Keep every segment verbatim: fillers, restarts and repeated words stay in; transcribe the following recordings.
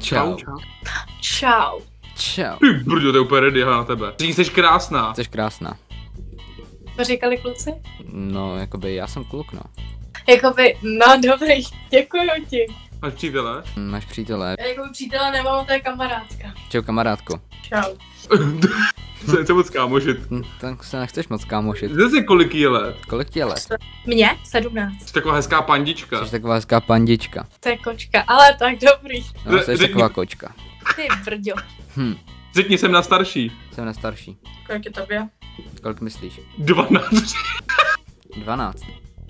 Čau. Čau. Čau. Ty brďo, to je úplně ready na tebe. Ty jsi krásná. Jsi krásná. To říkali kluci? No, jakoby já jsem kluk, no. Jakoby, no dobrý, děkuju ti. Máš přítele? Máš přítele. Já jakoby přítele nemám, to je kamarádka. Čau, kamarádko. Čau. Se nechce moc kámošit. Hm, tak se nechceš moc kámošit. Zde kolik je let? Kolik ti je let? Mně? sedmnáct. Jsi taková hezká pandička. Jsi taková hezká pandička. To je kočka, ale tak dobrý. No, jsi Řekni- taková kočka. Ty brďo. Hm, Řekni, jsem na starší. jsem na starší. Kolik je tobě? Kolik myslíš? dvanáct. dvanáct.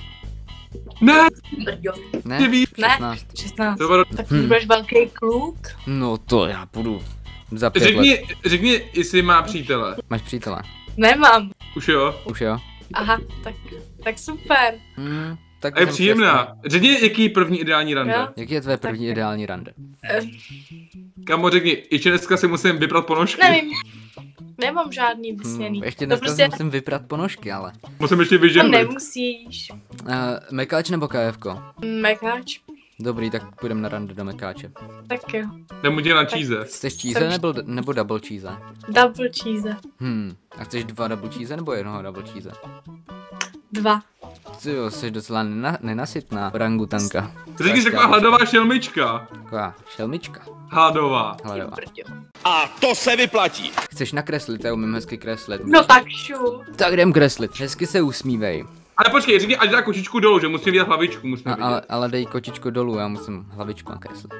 Ne, Brďo. Ne? ty víš. Ne. šestnáct. šestnáct. To bylo... Tak Hm. ty budeš velký kluk? No to já půjdu za pět let. Řekni, řekni, jestli má přítele. Máš přítele? Nemám. Už jo? Už jo? Aha, tak, tak super. Hm, tak A je jsem příjemná. šťastný. Řekni, jaký je první ideální rande. Jo. Jaký je tvoje Tak- první ideální rande? Eh, Kamo, řekni, ještě dneska si musím vyprat ponožky. nevím. Nemám žádný vysněný. Hm, ještě to dneska prostě musím vyprat ponožky, ale. Musím ještě to vyžehlit. nemusíš. Uh, mekáč nebo kájevko? Mekáč. Dobrý, tak půjdeme na rande do mekáče. Tak jo. Nemu tě na cheese. Chceš cheese Jsem- nebo, nebo double cheese? Double cheese. Hmm, a chceš dva double cheese nebo jednoho double cheese? Dva. Ty jo, jsi docela nena, nenasytná orangutanka. Řekni, že taková hladová šelmička. Taková šelmička. Hladová. Ty Hladová. brďo. A to se vyplatí. Chceš nakreslit, já umím hezky kreslit. No tak šu. Tak jdem kreslit, hezky se usmívej. Ale počkej, řekni, ať dá kočičku dolů, že musím vidět hlavičku, musím A, vidět. ale, ale dej kočičko dolů, já musím hlavičku nakreslit.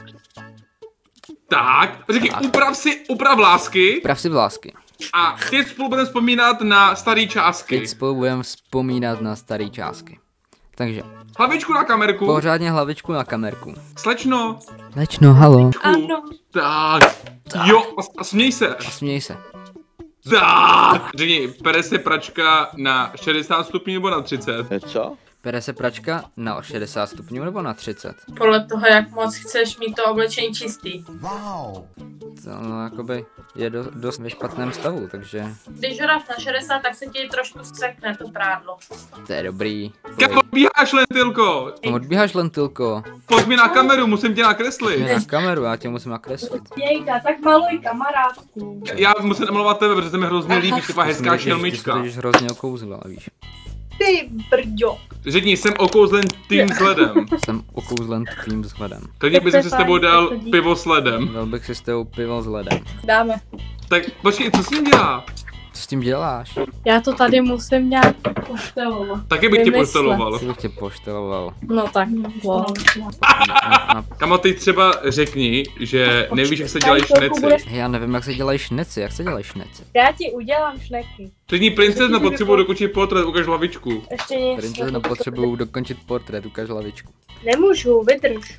Tak, řekni, Tak. uprav si, uprav lásky Prav si vlásky. a teď spolu budeme vzpomínat na starý čásky. Teď spolu budeme vzpomínat na staré čásky. Takže, Hlavičku na kamerku. pořádně hlavičku na kamerku. Slečno. Lečno, halo. Ano. Tak. Jo, a, a směj se. A směj se. Tak. Řekni, pere se pračka na šedesát stupňů nebo na třicet? Co? Pere se pračka na šedesát stupňů nebo na třicet? Podle toho, jak moc chceš mít to oblečení čistý. To no, jakoby je do, dost ve špatném stavu, takže Když ho dáš na šedesát, tak se ti trošku sekne to prádlo. to je dobrý. Kam odbíháš, lentilko? Kam odbíháš, lentilko? Pojď mi na kameru, musím tě nakreslit. Mě na kameru, já tě musím nakreslit. Jejda, tak maluj kamarádku. Já musím namalovat tebe, protože se mi hrozně líbí, taková hezká Ty jsi- šelmička. Ty jsi hrozně okouzla, víš. Ty brďo. Řekni, jsem okouzlen tím sledem. Jsem okouzlen tvým vzhledem. Klidně Tak bych to je si s tebou fajn, dal tak to díky. pivo s ledem. Dal bych si s tebou pivo s ledem. Dáme. Tak počkej, co s ním dělá? Co s tím děláš? Já to tady musím nějak postelovat. Taky bych tě Vymyslet. posteloval. Co bych tě pošteloval? No tak. Wow. Na, na, Kamo, teď třeba řekni, že nevíš, jak se dělají šneci. hej, já nevím, jak se dělají šneci, jak se dělají šneci? Já ti udělám šneky. Řekni, princezna, potřebuji dokončit portrét, ukaž hlavičku. Ještě něco. Princezna, potřebuju dokončit portrét, ukaž hlavičku. Nemůžu, vydrž.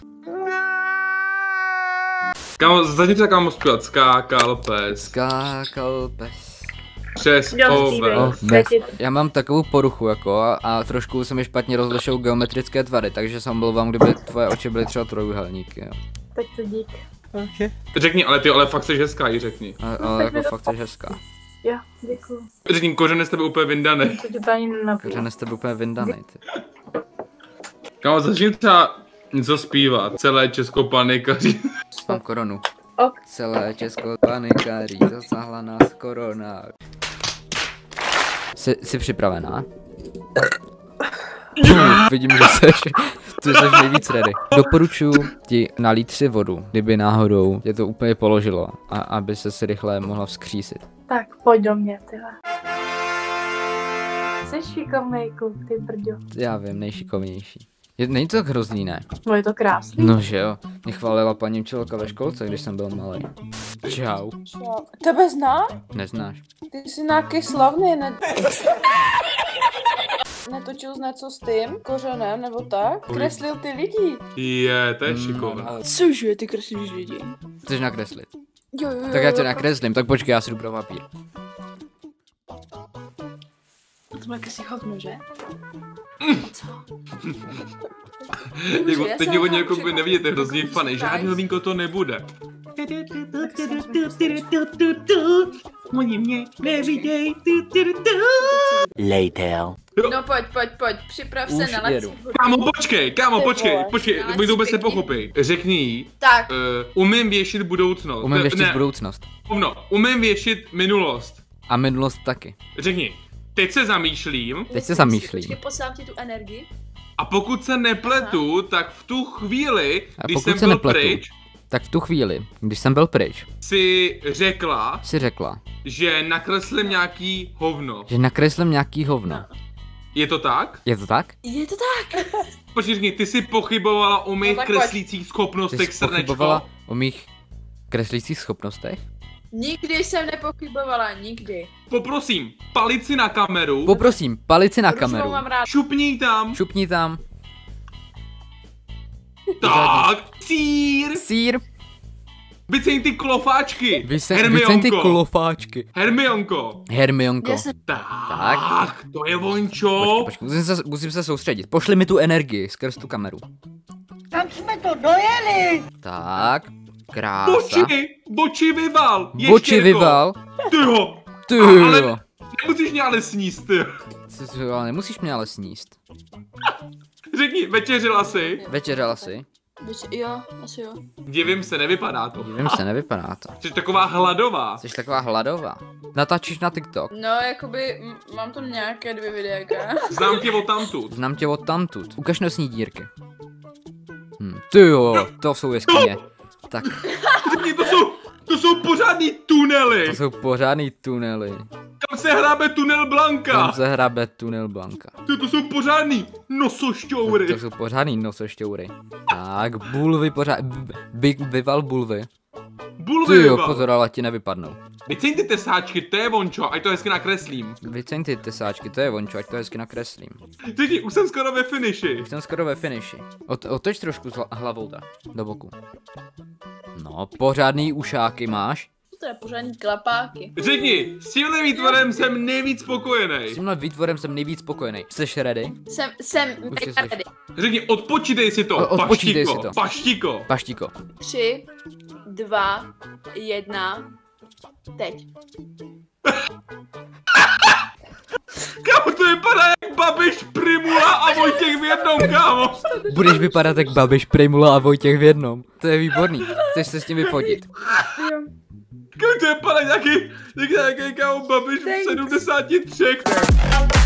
Kamo, zatím se kamo zpívat. Skákal pes, Skákal pes. přes Jo, zpívej. oves. Oves. Já mám takovou poruchu jako a, a trošku se mi špatně rozlišují geometrické tvary, takže se omlouvám, kdyby tvoje oči byly třeba trojúhelníky, jo. Tak to dík. Řekni, ale ty, ale fakt jsi hezká, jí řekni. Ale, ale jako fakt jsi hezká. Jo, děkuju. Řekni, kořen je z tebe úplně vyndaný. To tě to ani nenapiju. Že jste úplně vyndanej, ty. Kamo, začni třeba něco zpívat. Celé Česko panikaří. Mám koronu. Ok. Celé Česko panikáří, zasáhla nás korona. Jsi, jsi připravená? Vidím, že seš, ty jsi nejvíc ready. Doporučuji ti nalít si vodu, kdyby náhodou tě to úplně položilo, a aby se si rychle mohla vzkřísit. Tak, pojď do mě, tyhle. Jsi šikovnej kluk, ty brďo. Já vím, nejšikovnější. Je, není to tak hrozný, ne? No je to krásný. No že jo, mě chválila paní učitelka ve školce, když jsem byl malý. Čau. Tebe zná? Neznáš? Ty jsi nějaký slavný, ne? Netočil jsi něco s tím kořenem, nebo tak? Kreslil ty lidi. Je, to je šikovné. Cože, ty kreslíš lidi? Chceš nakreslit? Jo, jo, jo. Tak já tě nakreslím, tak počkej, já si jdu pro papír. To má si hovno, že? Co? Jako, Já teď jsem oni ho jako by překvapila. nevidíte, hrozně fany, žádný novínko to nebude. Oni mě neviděj. Later. Jo. No pojď, pojď, pojď, připrav Už se na jedu. lací vodu. Kámo, počkej, kámo, Ty počkej, vole. počkej, Já můj vůbec si nepochopí. Řekni jí, Tak, uh, umím věšit budoucnost. Umím Ne, věštit ne, budoucnost. No, umím věšit minulost. A minulost taky. Řekni, teď se zamýšlím Teď se zamýšlím. Počkej, posílám ti tu energii. a pokud se nepletu, tak v tu chvíli, A když pokud jsem se byl nepletu. pryč, Tak v tu chvíli, když jsem byl pryč, si řekla, si řekla, že nakreslím nějaký hovno. že nakreslím nějaký hovno. Je to tak? Je to tak? Je to tak. Počkej, řekni, ty jsi pochybovala o mých No tak pojď. kreslících Ty schopnostech, jsi srnečko? pochybovala o mých kreslících schopnostech? Nikdy jsem nepochybovala, nikdy. Poprosím, palici na kameru, Poprosím, palici na Růžovou kameru. mám rád. šupni tam, Šupni tam. tak, sír, Sýr. vyceň ty klofáčky, Vyse, Hermionko, vyceň ty klofáčky. Hermionko, Hermionko. Já jsem... tak, Tak. to je Počkej, vončo, počkej, musím se, musím se soustředit. Pošli mi tu energii skrz tu kameru. Tam jsme to dojeli! Tak. Krása. oči, oči vyval, Oči ještěrko. vyval. Tyjo, Ty A- ale- jo. nemusíš mě ale sníst, ty. Co- co- ale nemusíš mě ale sníst. Řekni, večeřila jsi, Večeřela si. Víš, jo, asi jo. divím se, nevypadá to. Divím se, nevypadá to. Jsi taková hladová. Jsi taková hladová. Natáčíš na TikTok. No, jakoby, m- mám tu nějaké dvě videjka. Znám tě od tamtud. Znám tě od tamtud. Ukaž nosní dírky. Hm. Ty jo, to jsou jeskyně. Tak, Řekni, to jsou, to jsou pořádný tunely. to jsou pořádný tunely. Kam se hrabe tunel Blanka? Tam se hrabe tunel Blanka. Ty, to jsou pořádný nosošťoury. To jsou pořádný nosošťoury. Tak, bulvy pořád... By, vyval bulvy. Bulvy, Ty jo, vyval. pozor, ale ti nevypadnou. Vyceň ty tesáčky, to je vončo, ať to hezky nakreslím. Vyceň ty tesáčky, to je vončo, ať to hezky nakreslím. Řekni, už jsem skoro ve finiši. Už jsem skoro ve finiši. Ot, otoč trošku s hla- hlavou tak, do boku. No, pořádný ušáky máš. To je pořádní klapáky. Řekni, s tímhle výtvorem jsem nejvíc S spokojený. tímhle výtvorem jsem nejvíc spokojený. Jsi ready? Jsem, jsem Už jsi mega slyš- ready. Řekni, odpočítej si to, O- odpočítej paštiko, si to. paštiko. Paštiko. Tři, dva, jedna, teď. Kámo, to vypadá jak Babiš, Primula a Vojtěch v jednom, kámo. Budeš vypadat jak Babiš, Primula a Vojtěch v jednom. To je výborný. Chceš se s tím vyfotit? Kámo, to vypadá nějaký, nějaký, nějaký kámo Babiš v Thanks. sedmdesáti třech.